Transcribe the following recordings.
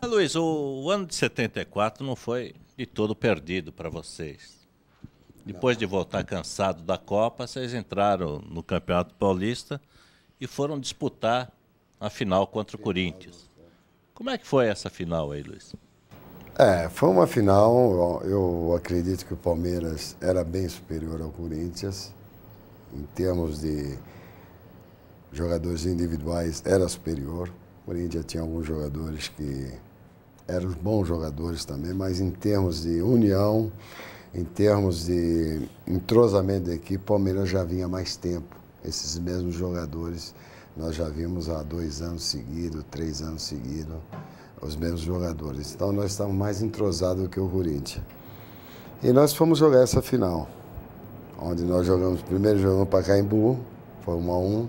Luiz, o ano de 74 não foi de todo perdido para vocês. Depois de voltar cansado da Copa, vocês entraram no Campeonato Paulista e foram disputar a final contra o Corinthians. Como é que foi essa final aí, Luiz? Foi uma final, eu acredito que o Palmeiras era bem superior ao Corinthians. Em termos de jogadores individuais, era superior. O Corinthians tinha alguns jogadores que eram bons jogadores também, mas em termos de união, em termos de entrosamento da equipe, o Palmeiras já vinha há mais tempo. Esses mesmos jogadores nós já vimos há 2 anos seguidos, 3 anos seguidos, os mesmos jogadores. Então nós estamos mais entrosados do que o Corinthians. E nós fomos jogar essa final, onde nós jogamos, primeiro jogamos para Pacaembu, foi 1-1.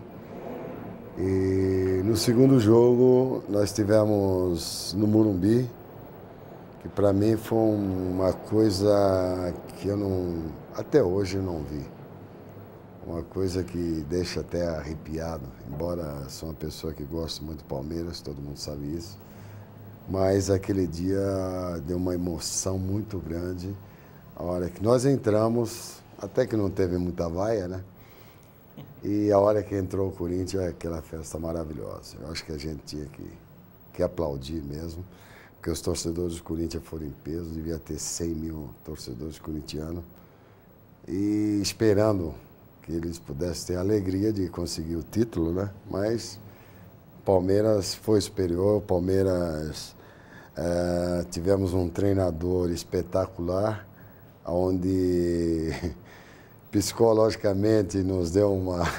E no segundo jogo nós tivemos no Morumbi, que para mim foi uma coisa que eu não, até hoje eu não vi. Uma coisa que deixa até arrepiado, embora sou uma pessoa que gosta muito do Palmeiras, todo mundo sabe isso. Mas aquele dia deu uma emoção muito grande. A hora que nós entramos, até que não teve muita vaia, né? E a hora que entrou o Corinthians, aquela festa maravilhosa. Eu acho que a gente tinha que aplaudir mesmo, porque os torcedores do Corinthians foram em peso, devia ter 100 mil torcedores corintianos, e esperando que eles pudessem ter a alegria de conseguir o título, né? Mas o Palmeiras foi superior, o Palmeiras tivemos um treinador espetacular, onde psicologicamente nos deu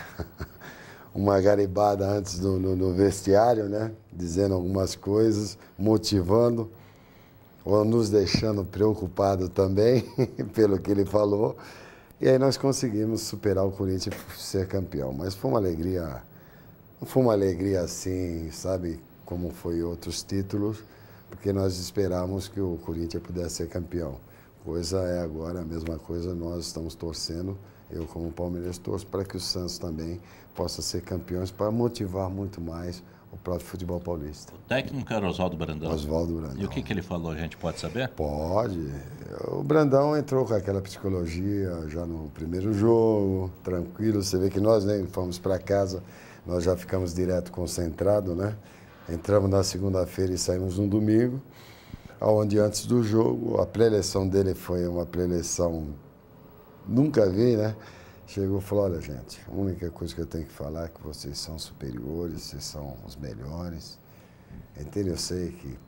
uma garibada antes no vestiário, né? Dizendo algumas coisas, motivando, ou nos deixando preocupados também, pelo que ele falou. E aí nós conseguimos superar o Corinthians e ser campeão. Mas foi uma alegria, não foi uma alegria assim, sabe, como foi outros títulos, porque nós esperávamos que o Corinthians pudesse ser campeão. Coisa é agora a mesma coisa, nós estamos torcendo, eu como Palmeiras torço para que o Santos também possa ser campeões, para motivar muito mais o próprio futebol paulista. O técnico era Oswaldo Brandão. Oswaldo Brandão. E o que ele falou, a gente pode saber? Pode. O Brandão entrou com aquela psicologia já no primeiro jogo, tranquilo. Você vê que nós nem fomos para casa, nós já ficamos direto concentrados, né? Entramos na segunda-feira e saímos no domingo, onde antes do jogo, a pré-eleição dele foi uma pré-eleição, nunca vi, né? Chegou e falou, olha gente, a única coisa que eu tenho que falar é que vocês são superiores, vocês são os melhores. Entende? Eu sei que,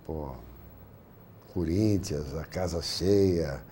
Corinthians, a casa cheia,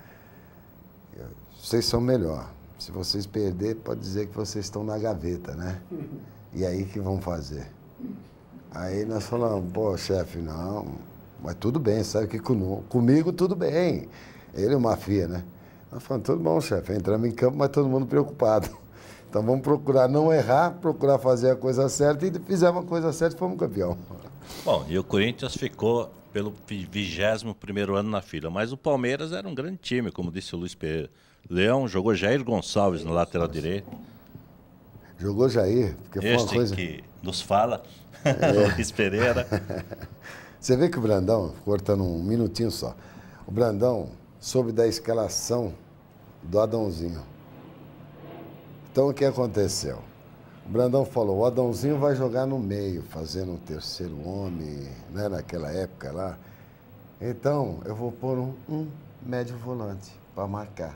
vocês são melhor. Se vocês perder, pode dizer que vocês estão na gaveta, né? E aí que vão fazer? Aí nós falamos, chefe, não, mas tudo bem, sabe que comigo tudo bem. Ele é uma mafia, né? Nós falamos, tudo bom, chefe, entramos em campo, mas todo mundo preocupado. Então vamos procurar não errar, procurar fazer a coisa certa, e fizemos a coisa certa e fomos campeão. Bom, e o Corinthians ficou pelo 21º ano na fila, mas o Palmeiras era um grande time, como disse o Luiz Pereira. Leão jogou Jair Gonçalves na lateral direita. Jogou Jair, porque foi uma coisa... que nos fala, o Luiz Pereira. Você vê que o Brandão, cortando um minutinho só, o Brandão soube da escalação do Adãozinho. Então o que aconteceu? O Brandão falou, o Adãozinho vai jogar no meio, fazendo um terceiro homem, né, naquela época lá. Então eu vou pôr um médio volante para marcar.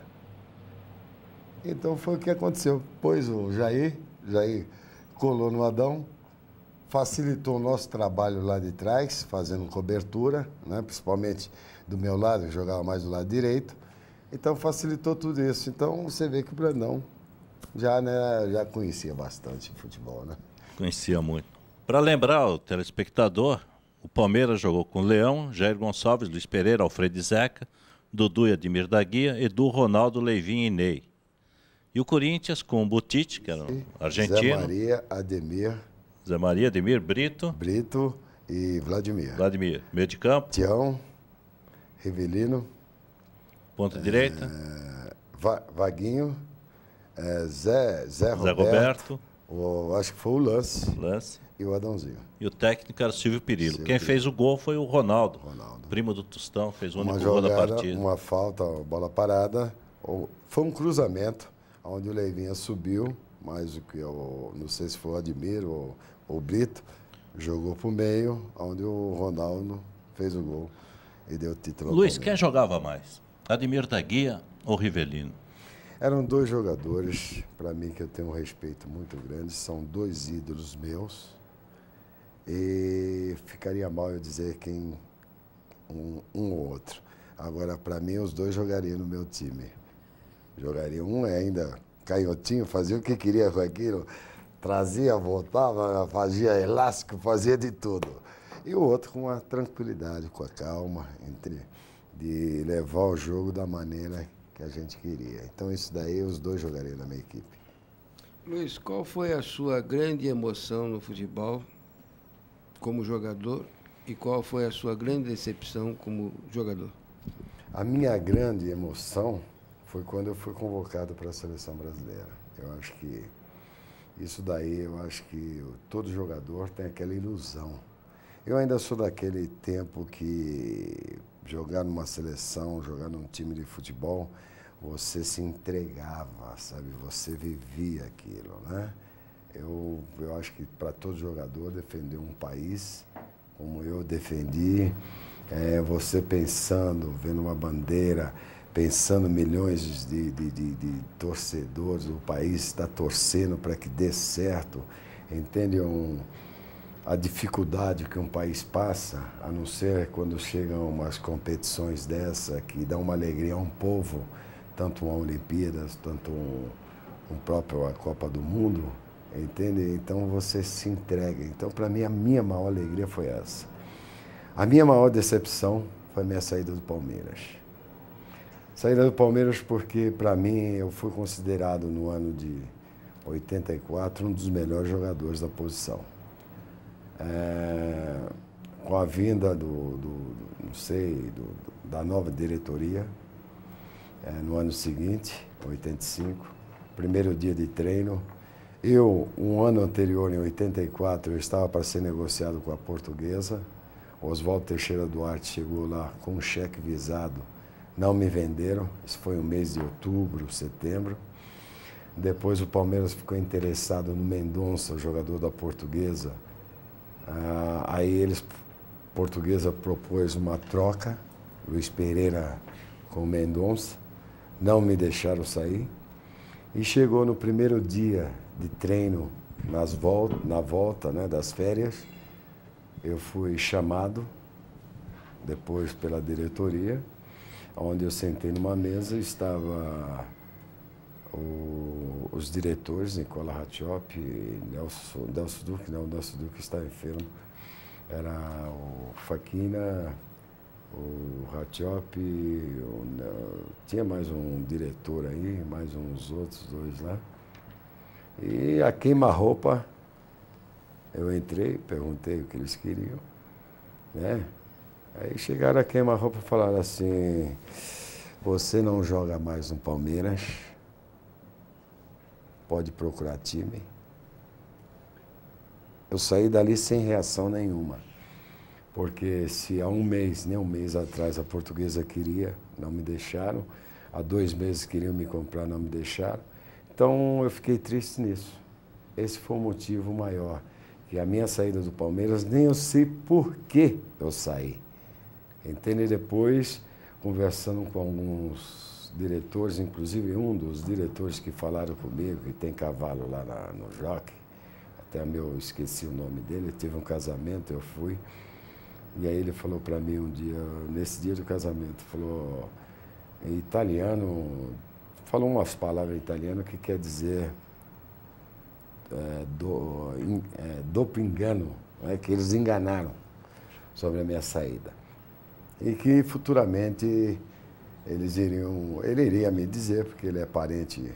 Então foi o que aconteceu. Pôs o Jair colou no Adão, facilitou o nosso trabalho lá de trás, fazendo cobertura, né, principalmente do meu lado, eu jogava mais do lado direito. Então facilitou tudo isso. Então você vê que o Brandão já conhecia bastante futebol, né? Conhecia muito. Para lembrar o telespectador, o Palmeiras jogou com Leão, Jair Gonçalves, Luiz Pereira, Alfredo Zeca, Dudu e Ademir da Guia, Edu, Ronaldo, Leivinho e Ney. E o Corinthians com o Butite, que era argentino. Zé Maria, Ademir, Brito e Vladimir. Meio de campo. Tião, Rivelino. Ponta direita. Vaguinho. Zé Roberto. Roberto. Acho que foi o Lance. e o Adãozinho. E o técnico era o Silvio Pirillo. Silvio Quem Pirillo. fez o gol foi o Ronaldo, Ronaldo. primo do Tostão, fez o único Uma gol da jogada, partida. uma falta, bola parada. Foi um cruzamento, onde o Leivinha subiu, mais o que eu não sei se foi o Admir ou o Brito, jogou para o meio, onde o Ronaldo fez o gol e deu o título ao Luiz, Palmeiras. quem jogava mais? Ademir da Guia ou Rivelino? Eram dois jogadores, para mim, que eu tenho um respeito muito grande, são dois ídolos meus. E ficaria mal eu dizer quem um ou outro. Agora, para mim, os dois jogariam no meu time. Jogariam um ainda canhotinho, fazia o que queria com aquilo, trazia, voltava, fazia elástico, fazia de tudo. E o outro com a tranquilidade, com a calma, de levar o jogo da maneira que a gente queria. Então, isso daí, os dois jogariam na minha equipe. Luiz, qual foi a sua grande emoção no futebol como jogador e qual foi a sua grande decepção como jogador? A minha grande emoção foi quando eu fui convocado para a seleção brasileira. Eu acho que isso daí, eu acho que todo jogador tem aquela ilusão. Eu ainda sou daquele tempo que jogar numa seleção, jogar num time de futebol, você se entregava, sabe? Você vivia aquilo, né? Eu acho que para todo jogador defender um país, como eu defendi, você pensando, vendo uma bandeira, pensando milhões de torcedores, o país está torcendo para que dê certo, entende? A dificuldade que um país passa, a não ser quando chegam umas competições dessa que dão uma alegria a um povo, tanto uma Olimpíadas, tanto um próprio a Copa do Mundo, entende? Então você se entrega. Então, para mim, a minha maior alegria foi essa. A minha maior decepção foi a minha saída do Palmeiras. Saída do Palmeiras porque, para mim, eu fui considerado no ano de 84 um dos melhores jogadores da posição. Com a vinda da nova diretoria, no ano seguinte, 85, primeiro dia de treino, um ano anterior, em 84, eu estava para ser negociado com a Portuguesa. Oswaldo Teixeira Duarte chegou lá com um cheque visado, não me venderam, isso foi no mês de outubro, setembro. Depois o Palmeiras ficou interessado no Mendonça, jogador da Portuguesa. Aí Portuguesa propôs uma troca, Luiz Pereira com o Mendonça, não me deixaram sair. E chegou no primeiro dia de treino, na volta, né, das férias, eu fui chamado, depois pela diretoria, onde eu sentei numa mesa, estava os diretores, Nicola Rattiop, Delcio Duque está enfermo, era o Faquina, o Rattiop, tinha mais um diretor aí, mais uns outros dois lá. E a queima-roupa, eu entrei, perguntei o que eles queriam, né? Aí chegaram a queima-roupa e falaram assim, você não joga mais no Palmeiras, pode procurar time. Eu saí dali sem reação nenhuma, porque se há nem um mês atrás a Portuguesa queria, não me deixaram, há 2 meses queriam me comprar, não me deixaram. Então eu fiquei triste nisso. Esse foi o motivo maior, que a minha saída do Palmeiras, nem eu sei por que eu saí. Entende? Depois, conversando com alguns diretores, inclusive um dos diretores que falaram comigo, que tem cavalo lá no Jockey, até eu esqueci o nome dele, teve um casamento, eu fui, e aí ele falou para mim um dia, nesse dia do casamento, falou em italiano, falou umas palavras em italiano que quer dizer dopo engano, né, que eles enganaram sobre a minha saída. E que futuramente ele iria me dizer, porque ele é parente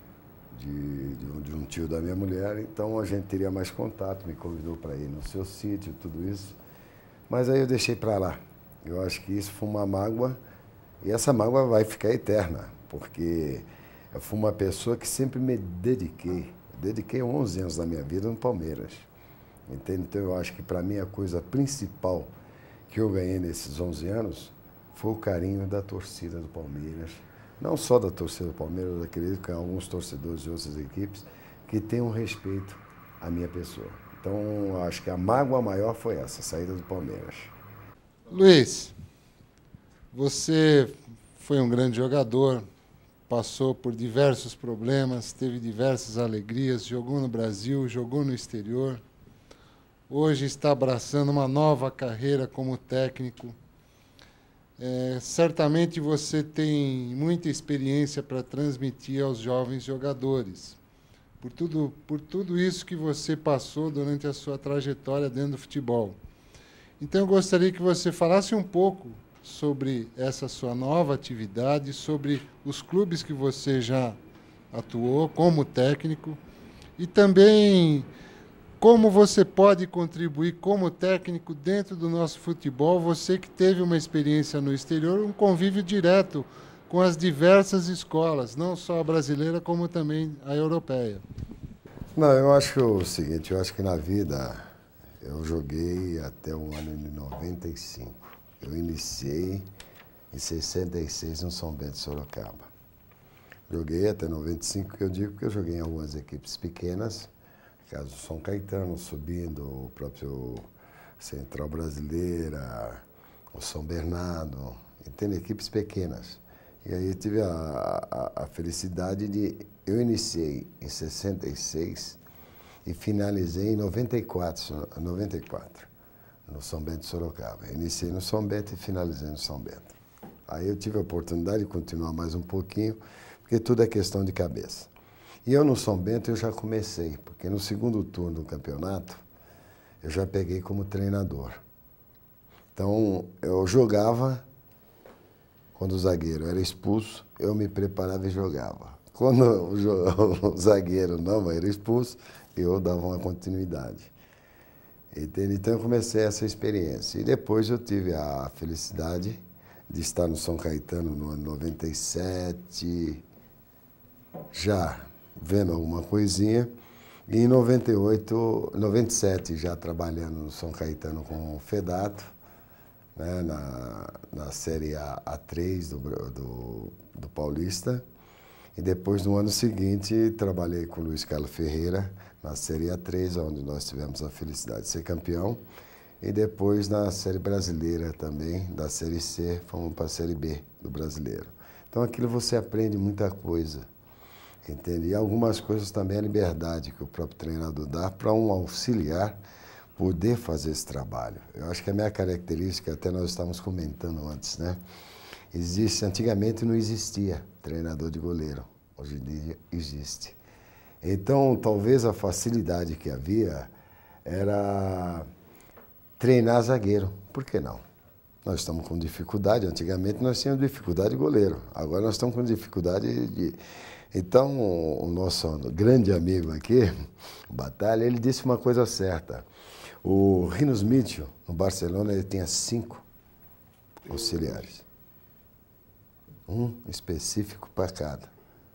de um tio da minha mulher, então a gente teria mais contato, me convidou para ir no seu sítio, tudo isso. Mas aí eu deixei para lá. Eu acho que isso foi uma mágoa, e essa mágoa vai ficar eterna, porque eu fui uma pessoa que sempre me dediquei. Dediquei 11 anos da minha vida no Palmeiras. Entende? Então, eu acho que, para mim, a coisa principal que eu ganhei nesses 11 anos foi o carinho da torcida do Palmeiras. Não só da torcida do Palmeiras, eu acredito que há alguns torcedores de outras equipes que têm um respeito à minha pessoa. Então, eu acho que a mágoa maior foi essa, a saída do Palmeiras. Luiz, você foi um grande jogador, passou por diversos problemas, teve diversas alegrias, jogou no Brasil, jogou no exterior. Hoje está abraçando uma nova carreira como técnico. Certamente você tem muita experiência para transmitir aos jovens jogadores, por tudo isso que você passou durante a sua trajetória dentro do futebol. Então, eu gostaria que você falasse um pouco sobre essa sua nova atividade, sobre os clubes que você já atuou como técnico e também como você pode contribuir como técnico dentro do nosso futebol, você que teve uma experiência no exterior, um convívio direto com as diversas escolas, não só a brasileira, como também a europeia. Não, eu acho o seguinte, eu acho que na vida eu joguei até o ano de 95. Eu iniciei em 66 no São Bento de Sorocaba. Joguei até 95, que eu digo que eu joguei em algumas equipes pequenas, caso do São Caetano, subindo o próprio Central Brasileira, o São Bernardo, e tendo equipes pequenas. E aí eu tive a felicidade de... Eu iniciei em 66 e finalizei em 94, no São Bento de Sorocaba. Eu iniciei no São Bento e finalizei no São Bento. Aí eu tive a oportunidade de continuar mais um pouquinho, porque tudo é questão de cabeça. E eu no São Bento eu já comecei, porque no segundo turno do campeonato eu já peguei como treinador. Então eu jogava, quando o zagueiro era expulso, eu me preparava e jogava. Quando o zagueiro não era expulso, eu dava uma continuidade. Entende? Então eu comecei essa experiência. E depois eu tive a felicidade de estar no São Caetano no ano 97, já vendo alguma coisinha, e em 97 já trabalhando no São Caetano com o Fedato, né, na Série A3 do Paulista, e depois no ano seguinte trabalhei com o Luiz Carlos Ferreira na Série A3, onde nós tivemos a felicidade de ser campeão, e depois na Série Brasileira também, da Série C, fomos para a Série B do Brasileiro. Então aquilo você aprende muita coisa. Entende? E algumas coisas também a liberdade que o próprio treinador dá para um auxiliar poder fazer esse trabalho. Eu acho que a minha característica, até nós estávamos comentando antes, né? Antigamente não existia treinador de goleiro, hoje em dia existe. Então, talvez a facilidade que havia era treinar zagueiro. Por que não? Nós estamos com dificuldade, antigamente nós tínhamos dificuldade de goleiro, agora nós estamos com dificuldade de... Então, o nosso grande amigo aqui, o Batalha, ele disse uma coisa certa. O Rinus Mitchell, no Barcelona, ele tinha 5 auxiliares. Um específico para cada.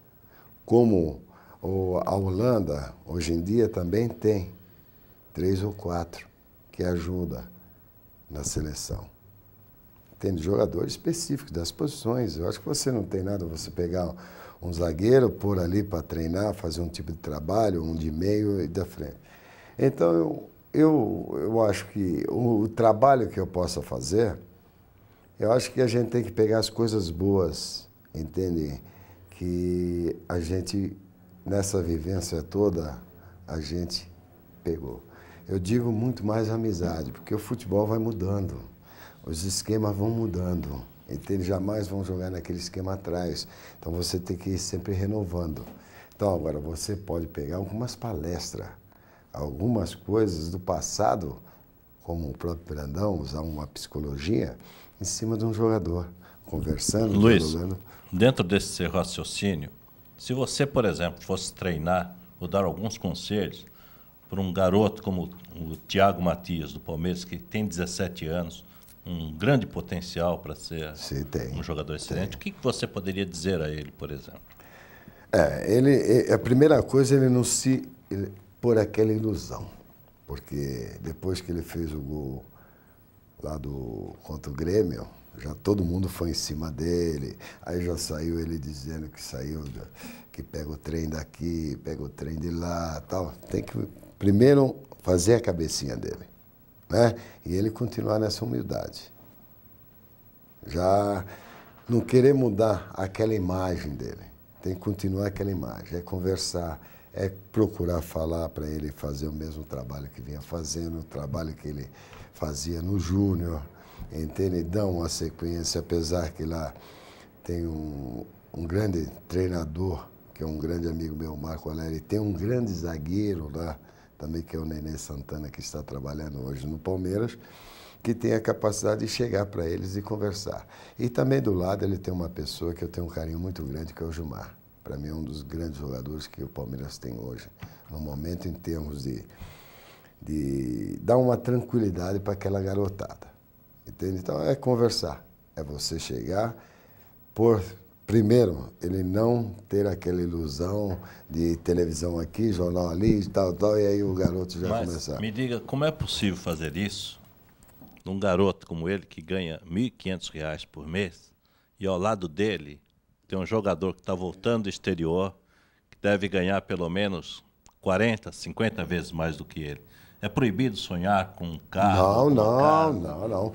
Como a Holanda, hoje em dia, também tem 3 ou 4 que ajudam na seleção. Tem jogadores específicos das posições. Eu acho que você não tem nada, você pegar um zagueiro, pôr ali para treinar, fazer um tipo de trabalho, um de meio e da frente. Então, eu acho que o trabalho que eu possa fazer, eu acho que a gente tem que pegar as coisas boas, entende? Que a gente, nessa vivência toda, a gente pegou. Eu digo muito mais amizade, porque o futebol vai mudando, os esquemas vão mudando. Então, eles jamais vão jogar naquele esquema atrás. Então, você tem que ir sempre renovando. Então, agora, você pode pegar algumas palestras, algumas coisas do passado, como o próprio Brandão, usar uma psicologia em cima de um jogador, conversando, Luiz, jogando. Dentro desse raciocínio, se você, por exemplo, fosse treinar ou dar alguns conselhos para um garoto como o Thiago Matias, do Palmeiras, que tem 17 anos, um grande potencial para ser um jogador excelente. O que você poderia dizer a ele, por exemplo? A primeira coisa, ele não se pôr aquela ilusão. porque depois que ele fez o gol lá contra o Grêmio, já todo mundo foi em cima dele, aí já saiu ele dizendo que que pega o trem daqui, pega o trem de lá, tal. Tem que primeiro fazer a cabecinha dele, né? E ele continuar nessa humildade. Já não querer mudar aquela imagem dele. Tem que continuar aquela imagem, é conversar, é procurar falar para ele fazer o mesmo trabalho que vinha fazendo, o trabalho que ele fazia no Júnior, entende? Dá uma sequência, apesar que lá tem um grande treinador, que é um grande amigo meu, Marco Alério, tem um grande zagueiro lá, também que é o Nenê Santana, que está trabalhando hoje no Palmeiras, que tem a capacidade de chegar para eles e conversar. E também do lado ele tem uma pessoa que eu tenho um carinho muito grande, que é o Gilmar. Para mim é um dos grandes jogadores que o Palmeiras tem hoje, no momento, em termos de dar uma tranquilidade para aquela garotada. Entende? Então é conversar, é você chegar, primeiro, ele não ter aquela ilusão de televisão aqui, jornal ali, tal, e aí o garoto já começar. Me diga, como é possível fazer isso num garoto como ele, que ganha R$ 1.500 por mês, e ao lado dele tem um jogador que está voltando do exterior, que deve ganhar pelo menos 40, 50 vezes mais do que ele. É proibido sonhar com um carro? Não.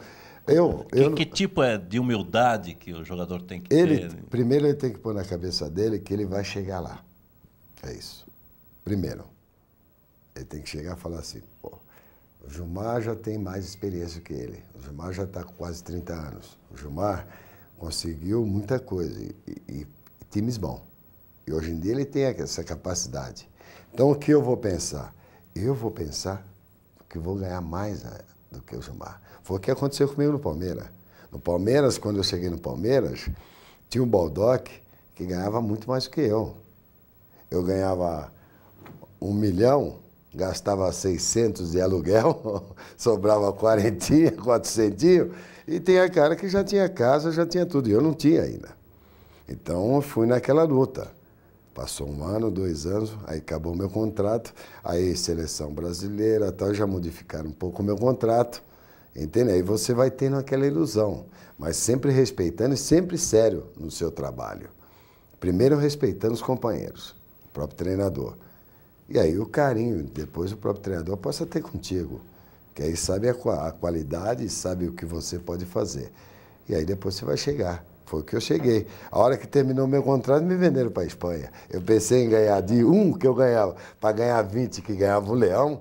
Que tipo de humildade que o jogador tem que ter? Primeiro ele tem que pôr na cabeça dele que ele vai chegar lá. É isso. Primeiro. Ele tem que chegar e falar assim, pô, o Gilmar já tem mais experiência que ele. O Gilmar já está com quase 30 anos. O Gilmar conseguiu muita coisa e times bons. E hoje em dia ele tem essa capacidade. Então o que eu vou pensar? Eu vou pensar que vou ganhar mais do que o Gilmar. Foi o que aconteceu comigo no Palmeiras. No Palmeiras, quando eu cheguei no Palmeiras, tinha um Baldock que ganhava muito mais do que eu. Eu ganhava 1 milhão, gastava 600 de aluguel, sobrava 40, 400, e tem a cara que já tinha casa, já tinha tudo, e eu não tinha ainda. Então, eu fui naquela luta. Passou 1 ano, 2 anos, aí acabou o meu contrato, aí seleção brasileira, tal, já modificaram um pouco o meu contrato, entende? Aí você vai tendo aquela ilusão, mas sempre respeitando e sempre sério no seu trabalho. Primeiro respeitando os companheiros, o próprio treinador. E aí o carinho, depois o próprio treinador possa ter contigo, que aí sabe a qualidade, sabe o que você pode fazer. E aí depois você vai chegar. Foi o que eu cheguei. A hora que terminou o meu contrato, me venderam para a Espanha. Eu pensei em ganhar de 1 que eu ganhava, para ganhar 20 que ganhava o Leão.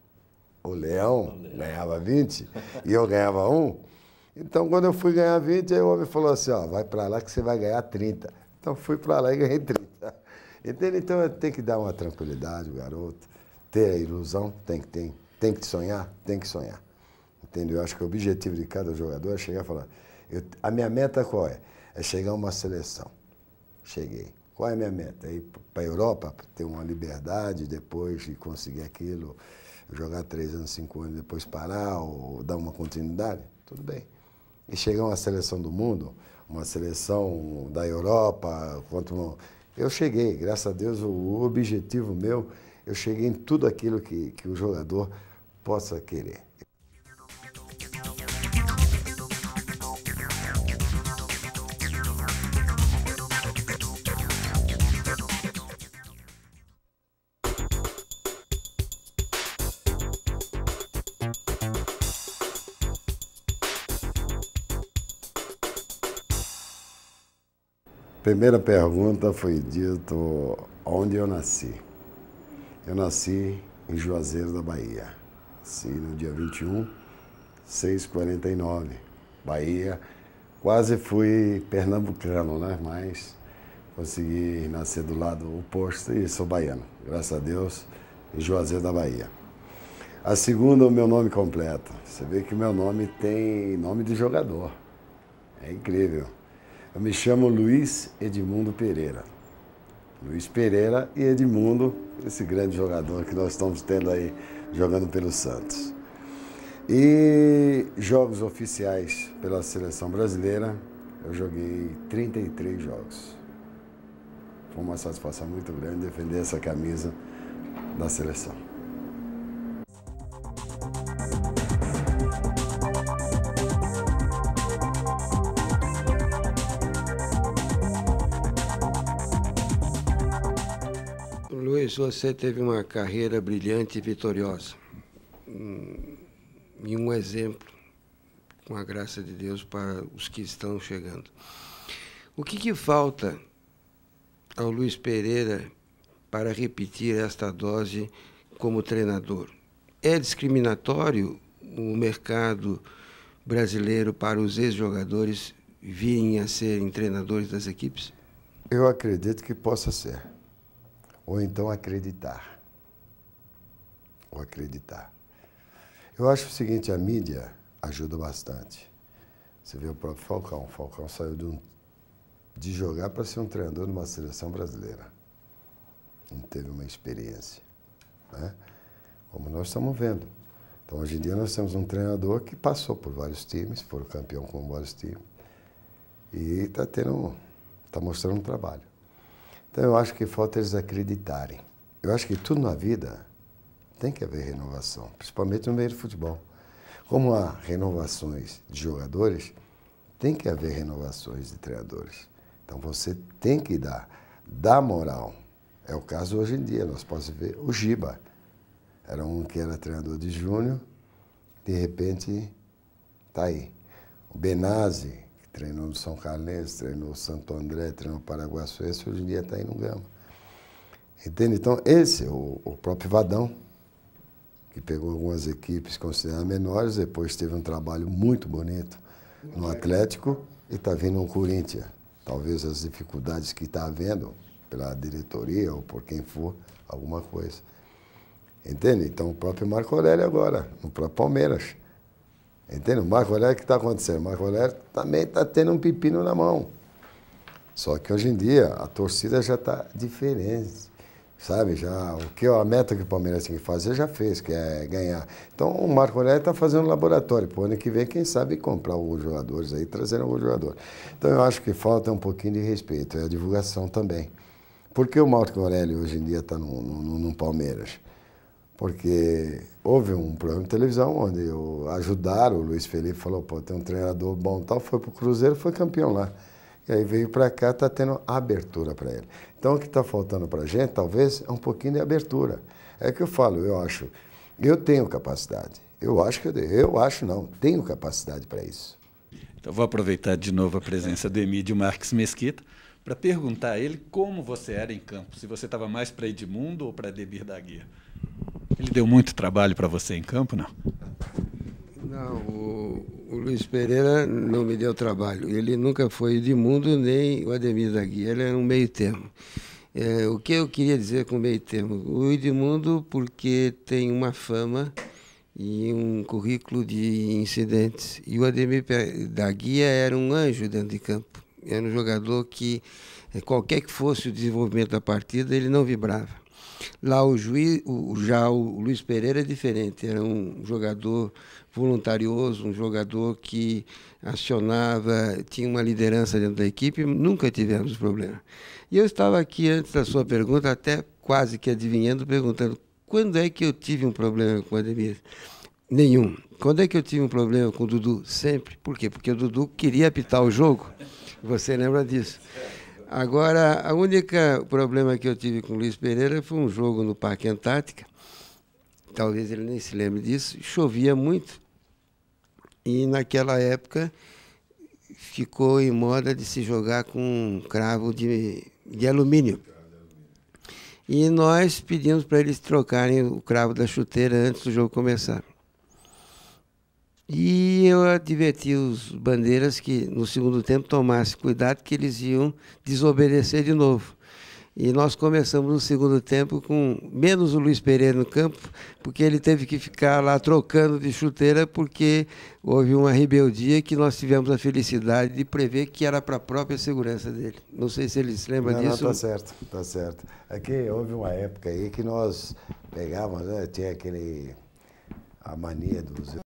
O Leão ganhava 20 e eu ganhava 1. Então, quando eu fui ganhar 20, aí o homem falou assim, ó, vai para lá que você vai ganhar 30. Então, fui para lá e ganhei 30. Entende? Então, tem que dar uma tranquilidade, o garoto. Ter a ilusão, tem que sonhar, tem que sonhar. Entendeu? Eu acho que o objetivo de cada jogador é chegar e falar, a minha meta qual é? É chegar a uma seleção. Cheguei. Qual é a minha meta? É ir para a Europa, ter uma liberdade, depois de conseguir aquilo, jogar 3 anos, 5 anos, depois parar ou dar uma continuidade? Tudo bem. E chegar a uma seleção do mundo, uma seleção da Europa, eu cheguei, graças a Deus, o objetivo meu, eu cheguei em tudo aquilo que o jogador possa querer. Primeira pergunta foi dito onde eu nasci. Eu nasci em Juazeiro da Bahia. Nasci no dia 21, 6h49, Bahia. Quase fui pernambucano, né? Mas consegui nascer do lado oposto e sou baiano. Graças a Deus, em Juazeiro da Bahia. A segunda, o meu nome completo. Você vê que o meu nome tem nome de jogador. É incrível. Eu me chamo Luiz Edmundo Pereira. Luiz Pereira e Edmundo, esse grande jogador que nós estamos tendo aí, jogando pelo Santos. E jogos oficiais pela seleção brasileira, eu joguei 33 jogos. Foi uma satisfação muito grande defender essa camisa da seleção. Luiz, você teve uma carreira brilhante e vitoriosa. E um exemplo, com a graça de Deus, para os que estão chegando. O que falta ao Luiz Pereira para repetir esta dose como treinador? É discriminatório o mercado brasileiro para os ex-jogadores virem a serem treinadores das equipes? Eu acredito que possa ser. Ou então acreditar. Ou acreditar. Eu acho o seguinte, a mídia ajuda bastante. Você vê o próprio Falcão. O Falcão saiu de jogar para ser um treinador de uma seleção brasileira. Não teve uma experiência, né? Como nós estamos vendo. Então, hoje em dia, nós temos um treinador que passou por vários times, foi campeão com vários times, e está mostrando um trabalho. Então, eu acho que falta eles acreditarem. Eu acho que tudo na vida tem que haver renovação, principalmente no meio do futebol. Como há renovações de jogadores, tem que haver renovações de treinadores. Então, você tem que dar moral. É o caso hoje em dia, nós podemos ver o Giba. Era um que era treinador de júnior, de repente está aí. O Benazzi, que treinou no São Carlense, treinou no Santo André, treinou no Paraguaçuense, hoje em dia está aí no Gama. Entende? Então, esse, o próprio Vadão, que pegou algumas equipes consideradas menores, depois teve um trabalho muito bonito no Atlético e está vindo no Corinthians. Talvez as dificuldades que está havendo pela diretoria ou por quem for, alguma coisa. Entende? Então, o próprio Marco Aurélio agora, no próprio Palmeiras. Entende? O Marco Aurélio, o que está acontecendo? O Marco Aurélio também está tendo um pepino na mão. Só que hoje em dia, a torcida já está diferente. Sabe? Já, a meta que o Palmeiras tem que fazer, já fez, que é ganhar. Então, o Marco Aurélio está fazendo um laboratório. Para o ano que vem, quem sabe, comprar alguns jogadores aí, trazer alguns jogadores. Então, eu acho que falta um pouquinho de respeito. É a divulgação também. Por que o Marco Aurélio hoje em dia está no Palmeiras? Porque houve um programa de televisão onde ajudaram, o Luiz Felipe falou, pô, tem um treinador bom e tal, foi para o Cruzeiro, foi campeão lá. E aí veio para cá, está tendo abertura para ele. Então, o que está faltando para a gente, talvez, é um pouquinho de abertura. É que eu falo, eu tenho capacidade. Tenho capacidade para isso. Então, vou aproveitar de novo a presença do Emídio Marques Mesquita para perguntar a ele como você era em campo, se você estava mais para Edmundo ou para Ademir da Guia. Ele deu muito trabalho para você em campo, não? Não, o Luiz Pereira não me deu trabalho. Ele nunca foi Edmundo nem o Ademir da Guia. Ele era um meio termo. O que eu queria dizer com meio termo? O Edmundo, porque tem uma fama e um currículo de incidentes. E o Ademir da Guia era um anjo dentro de campo. Era um jogador que, qualquer que fosse o desenvolvimento da partida, ele não vibrava. Lá o Luiz Pereira é diferente, era um jogador voluntarioso, um jogador que acionava, tinha uma liderança dentro da equipe, nunca tivemos problema. E eu estava aqui, antes da sua pergunta, até quase que adivinhando, perguntando, quando é que eu tive um problema com o Ademir? Nenhum. Quando é que eu tive um problema com o Dudu? Sempre. Por quê? Porque o Dudu queria apitar o jogo. Você lembra disso? Agora, o único problema que eu tive com o Luiz Pereira foi um jogo no Parque Antártica, talvez ele nem se lembre disso, chovia muito, e naquela época ficou em moda de se jogar com um cravo de alumínio. E nós pedimos para eles trocarem o cravo da chuteira antes do jogo começar. E eu adverti os bandeiras que no segundo tempo tomassem cuidado que eles iam desobedecer de novo. E nós começamos no segundo tempo com menos o Luiz Pereira no campo, porque ele teve que ficar lá trocando de chuteira porque houve uma rebeldia que nós tivemos a felicidade de prever que era para a própria segurança dele. Não sei se ele se lembra disso. Não, tá certo. Aqui houve uma época aí que nós pegávamos, né, tinha a mania dos